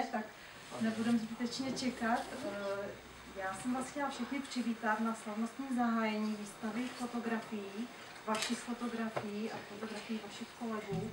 tak nebudeme zbytečně čekat. Já jsem vás chtěla všechny přivítat na slavnostním zahájení výstavy fotografií, vašich fotografií a fotografií vašich kolegů.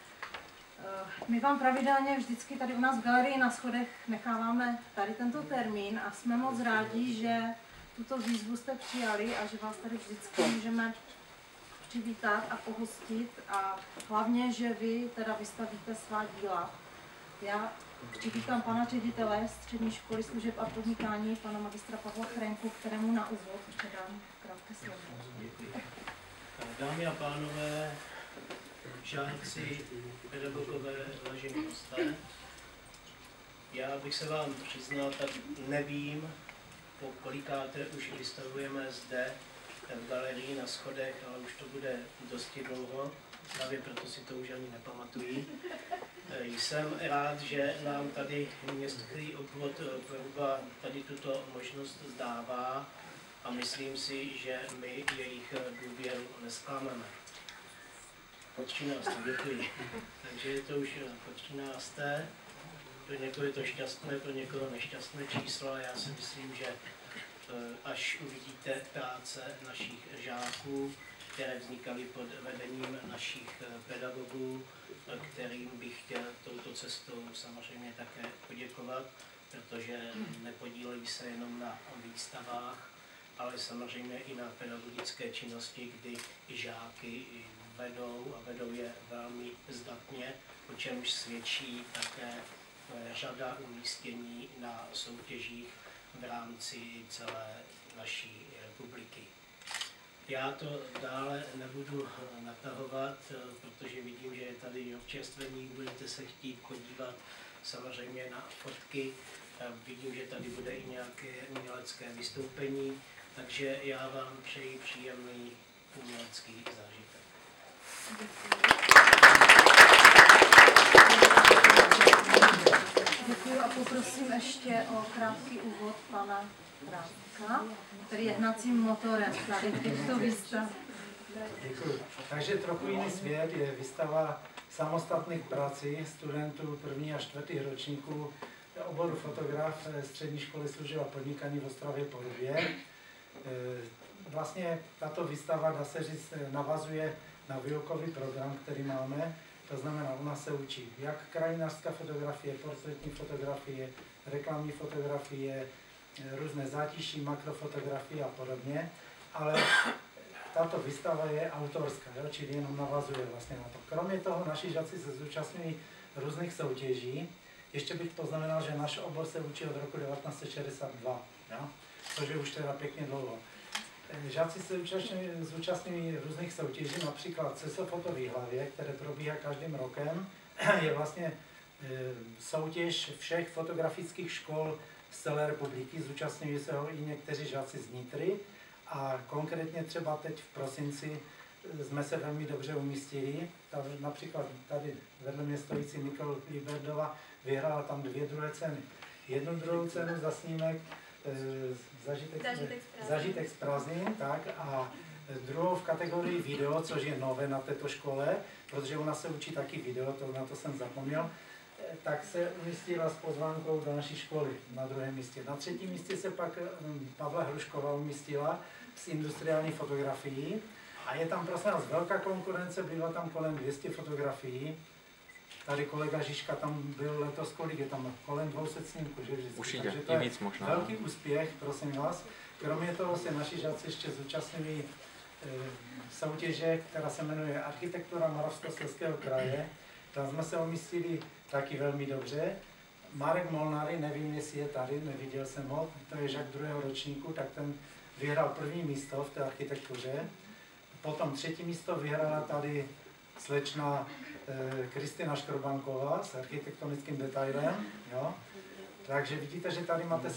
My vám pravidelně vždycky tady u nás v galerii na schodech necháváme tady tento termín a jsme moc rádi, že tuto výzvu jste přijali a že vás tady vždycky můžeme přivítat a pohostit a hlavně, že vy teda vystavíte svá díla. Já přivítám pana ředitele Střední školy služeb a podnikání, pana magistra Pavla Chrenku, kterému na úvod předám krátké slovo. Děkuji. Dámy a pánové, žáci, pedagogové, vážení hosté, já bych se vám přiznal, tak nevím, po kolikáté už vystavujeme zde v galerii na schodech, ale už to bude dosti dlouho, právě proto si to už ani nepamatuji. Jsem rád, že nám tady městský obvod Poruba tady tuto možnost dává a myslím si, že my jejich důvěru nezklameme. Po 13. Děkuji. Takže je to už po 13. Pro někoho je to šťastné, pro někoho nešťastné číslo a já si myslím, že až uvidíte práce našich žáků, které vznikaly pod vedením našich pedagogů, kterým bych chtěl touto cestou samozřejmě také poděkovat, protože nepodílejí se jenom na výstavách, ale samozřejmě i na pedagogické činnosti, kdy žáky vedou a vedou je velmi zdatně, o čemž svědčí také řada umístění na soutěžích v rámci celé naší republiky. Já to dále nebudu natahovat, protože vidím, že je tady občerstvení, budete se chtít podívat samozřejmě na fotky, vidím, že tady bude i nějaké umělecké vystoupení, takže já vám přeji příjemný umělecký zážitek. Děkuji a poprosím ještě o krátký úvod pana Krávka, který je hnacím motorem tady těchto výstav. Děkuji. Takže trochu jiný svět je výstava samostatných prací studentů 1. a 4. ročníků oboru fotograf Střední školy služeb a podnikání v Ostravě Porubě. Vlastně tato výstava, dá se říct, navazuje na výukový program, který máme. To znamená, u nás se učí jak krajinářská fotografie, portrétní fotografie, reklamní fotografie, různé zátiší, makrofotografie a podobně, ale tato výstava je autorská, čili jenom navazuje vlastně na to. Kromě toho naši žáci se zúčastňují různých soutěží. Ještě bych poznamenal, že náš obor se učí od roku 1962, jo? Což je už teda pěkně dlouho. Žáci se zúčastňují různých soutěží, například CESOFOTO v Jihlavě, které probíhá každým rokem. Je vlastně soutěž všech fotografických škol z celé republiky, zúčastňují se ho i někteří žáci z Nitry a konkrétně třeba teď v prosinci jsme se velmi dobře umístili. Například tady vedle mě stojící Nikol Liberdova vyhrála tam 2 druhé ceny. Jednu druhou cenu za snímek Zažitek z prázdnin, tak, a druhou v kategorii video, což je nové na této škole, protože u nás se učí taky video, na to jsem zapomněl, tak se umístila s pozvánkou do naší školy na 2. místě. Na 3. místě se pak Pavla Hrušková umístila s industriální fotografií a je tam prosím nás velká konkurence, byla tam kolem 200 fotografií. Tady kolega Žižka tam byl letos, kolik je tam? Kolem 200 snímků, že vždycky. Určitě, takže to je víc možná. Velký úspěch, prosím vás. Kromě toho se naši žáci ještě zúčastňují soutěže, která se jmenuje Architektura Moravskoslezského kraje. Tam jsme se umístili taky velmi dobře. Marek Molnary, nevím, jestli je tady, neviděl jsem ho, to je žák 2. ročníku, tak ten vyhrál 1. místo v té architektuře. Potom 3. místo vyhrála tady slečna Kristina Škrobanková s architektonickým detailem. Jo? Takže vidíte, že tady máte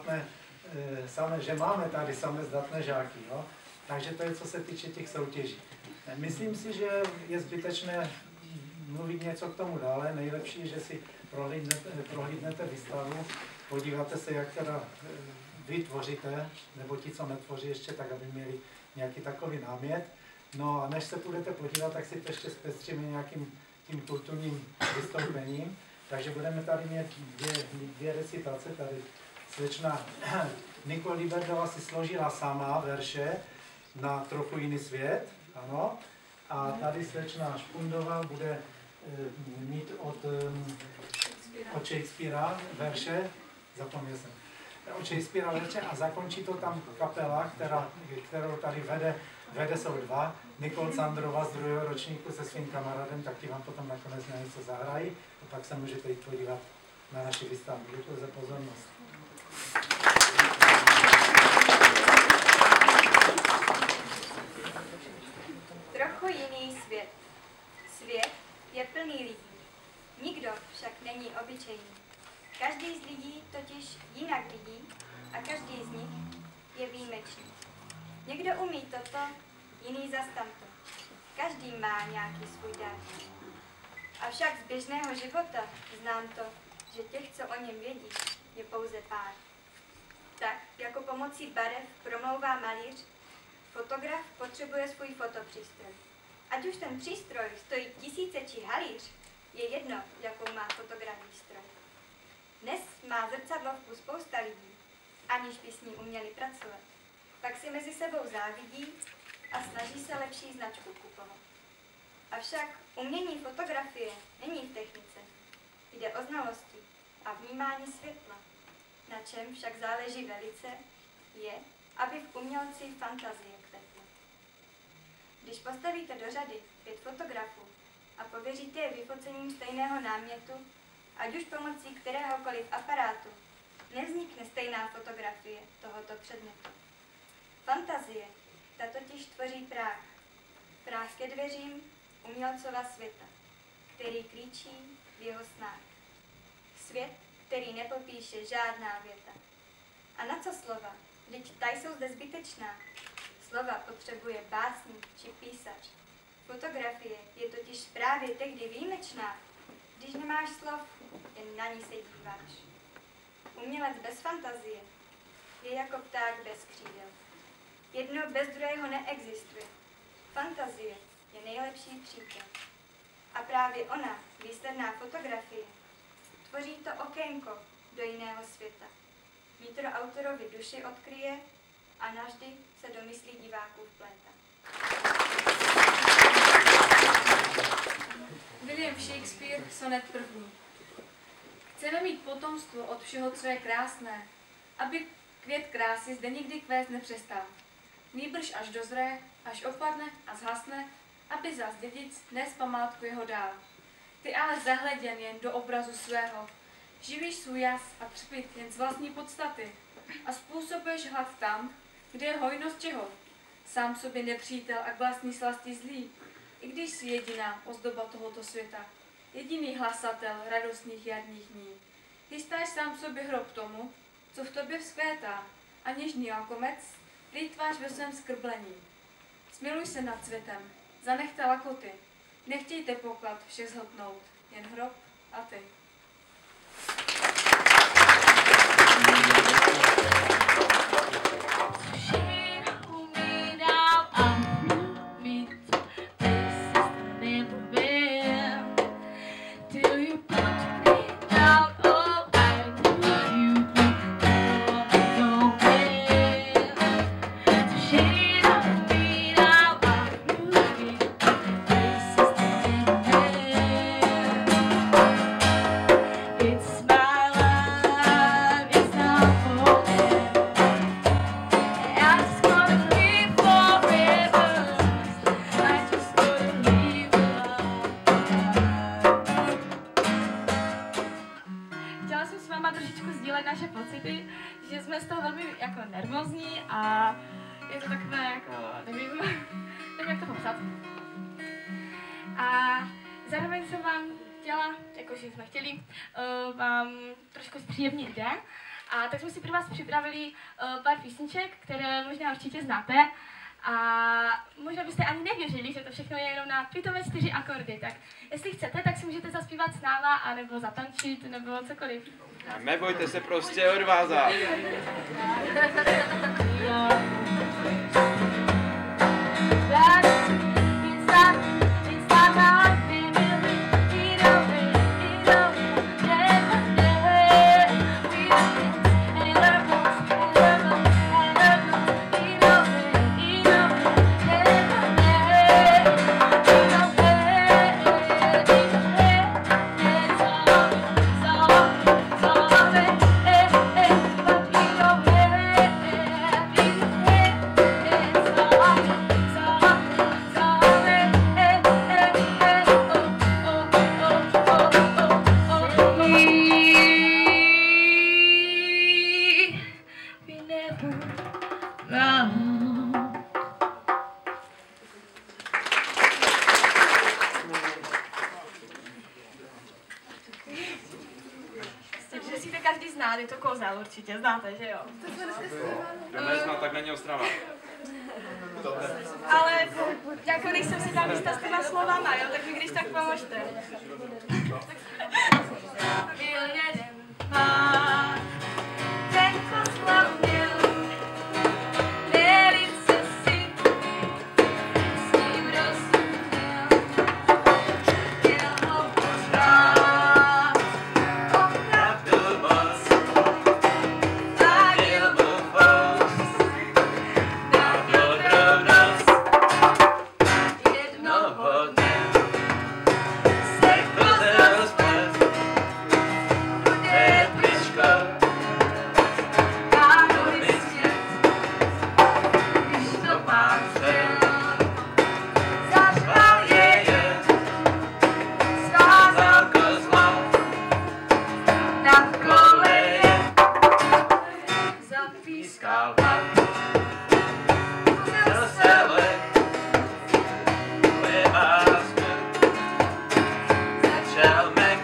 že máme tady samé zdatné žáky. Jo? Takže to je, co se týče těch soutěží. Myslím si, že je zbytečné mluvit něco k tomu dále. Nejlepší je, že si prohlídnete výstavu, podíváte se, jak teda vy tvoříte, nebo ti, co netvoří ještě, tak aby měli nějaký takový námět. No a než se budete podívat, tak si to ještě zpestříme nějakým tím kulturním vystoupením. Takže budeme tady mít dvě recitace. Tady slečna Nicole Liberdová si složila sama verše na trochu jiný svět, ano. A tady slečna Špundová bude mít od Shakespearea verše, zapomněl jsem, od Shakespearea verše a zakončí to tam kapela, kterou tady vede jsou dva, Nikol Candrova z 2. ročníku se svým kamarádem, tak ti vám potom nakonec na něco zahrají a pak se můžete jít podívat na naši výstavu. Děkuji za pozornost. Trochu jiný svět. Svět je plný lidí. Nikdo však není obyčejný. Každý z lidí totiž jinak vidí a každý z nich je výjimečný. Někdo umí toto, jiný zas tamto. Každý má nějaký svůj dar. Avšak z běžného života znám to, že těch, co o něm vědí, je pouze pár. Tak, jako pomocí barev promlouvá malíř, fotograf potřebuje svůj fotopřístroj. Ať už ten přístroj stojí tisíce či halíř, je jedno, jakou má fotograf výstroj. Dnes má zrcadlovku spousta lidí, aniž by s ní uměli pracovat. Pak si mezi sebou závidí a snaží se lepší značku kupovat. Avšak umění fotografie není v technice. Jde o znalosti a vnímání světla. Na čem však záleží velice, je, aby v umělci fantazie kvetla. Když postavíte do řady 5 fotografů a pověříte je vyfocením stejného námětu, ať už pomocí kteréhokoliv aparátu, nevznikne stejná fotografie tohoto předmětu. Fantazie, ta totiž tvoří práh. Práh ke dveřím umělcova světa, který klíčí v jeho snách. Svět, který nepopíše žádná věta. A na co slova? Vždyť ta jsou zde zbytečná. Slova potřebuje básník či písař. Fotografie je totiž právě tehdy výjimečná, když nemáš slov, jen na ní se díváš. Umělec bez fantazie je jako pták bez křídel. Jedno bez druhého neexistuje. Fantazie je nejlepší přítel. A právě ona, výsledná fotografie, tvoří to okénko do jiného světa. Vítr autorovi duši odkryje a navždy se do myslí diváků vpleta. William Shakespeare, sonet 1. Chceme mít potomstvo od všeho, co je krásné, aby květ krásy zde nikdy kvést nepřestal. Nýbrž až dozře, až opadne a zhasne, aby zas dědic nes památku jeho dál. Ty ale zahleděn jen do obrazu svého, živíš svůj jas a třpit jen z vlastní podstaty a způsobuješ hlad tam, kde je hojnost čeho. Sám sobě nepřítel a k vlastní slasti zlý, i když jsi jediná ozdoba tohoto světa, jediný hlasatel radostných jarních dní. Chystáš sám sobě hrob tomu, co v tobě vzkvétá, a něžný lakomec plýtváš ve svém skrblení. Smiluj se nad světem, zanechte lakoty, nechtějte poklad všech zhltnout, jen hrob a ty. Příjemný den. A tak jsme si pro vás připravili pár písniček, které možná určitě znáte. A možná byste ani nevěřili, že to všechno je jenom na pitové 4 akordy. Tak jestli chcete, tak si můžete zaspívat s náma, anebo zatančit, nebo cokoliv. A nebojte se prostě odvázat. znát, je to Kozel určitě, znáte, že jo? Kdo nezná, tak není Ostrava. Ale jako nejsem si tam místa s těma slovama, jo, tak mi když tak pomožte. Byl jeden pán, ten Koslav měl, velice si s ním rozuměl. Chtěl ho poznat, opravdu moc, zaděl mu post na dobrou noc. Jednoho dne se Kozel splet, bude pličko a nohy snět. Když to pán chtěl, zařval je, svázal Kozla na koleje, zapískal pak Kozel se lek, ulevá zpět, začal mek.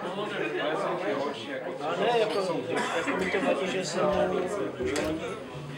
A ne, jako mi to vadí, že jsem